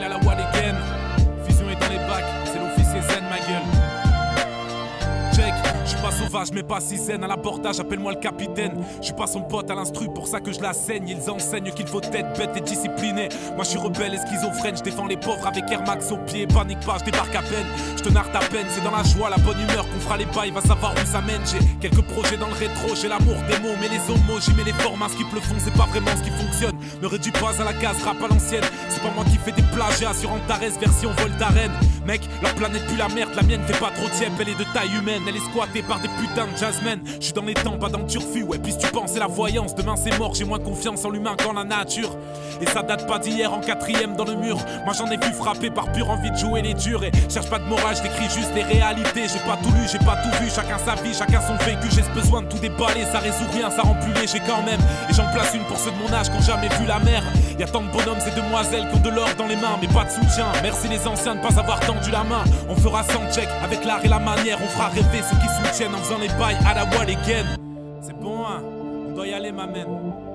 bails à la Walligan. Vision est dans les bacs, c'est l'officier zen ma gueule. Check, je suis pas sauvage mais pas si zen. À l'abordage, appelle-moi le capitaine. Je suis pas son pote à l'instru, pour ça que je la saigne. Ils enseignent qu'il faut être bête et discipliné. Moi je suis rebelle et schizophrène, je défends les pauvres avec Air Max au pied. Panique pas, je débarque à peine, je te narre ta peine. C'est dans la joie, la bonne humeur qu'on fera les bails, va savoir où ça mène. J'ai quelques projets dans le rétro, j'ai l'amour des mots. Mais les homos, j'y mets les formats, ce qui le font, c'est pas vraiment ce qui fonctionne. Me réduis pas à la case, rap à l'ancienne. C'est pas moi qui fais des plagiats sur Antares version Voltaren. Mec, la planète pue la merde, la mienne fait pas trop tiep. Elle est de taille humaine, elle est squattée par des putains de jazzmen. Je suis dans les temps, pas dans le turfu. Ouais, puis si tu penses c'est la voyance, demain c'est mort. J'ai moins confiance en l'humain qu'en la nature. Et ça date pas d'hier, en 4ème dans le mur. Moi j'en ai vu frapper par pure envie de jouer les durs. Et cherche pas de morale, je décris juste les réalités. J'ai pas tout lu, j'ai pas tout vu, chacun sa vie, chacun son vécu. J'ai ce besoin de tout déballer, ça résout rien, ça rend plus léger quand même. Et j'en place une pour ceux de mon âge qui ont jamais vu la mer. Y'a tant de bonhommes et demoiselles qui ont de l'or dans les mains, mais pas de soutien. Merci les anciens de pas avoir tendu la main. On fera sans check, avec l'art et la manière. On fera rêver ceux qui soutiennent en faisant les bails à la Walligan. C'est bon hein, on doit y aller ma mène.